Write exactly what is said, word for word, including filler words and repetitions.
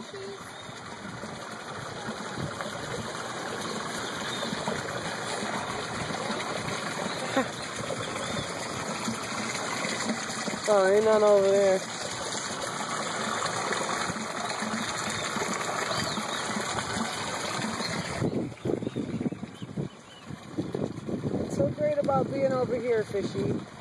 Oh, ain't none over there. What's so great about being over here, Fishy?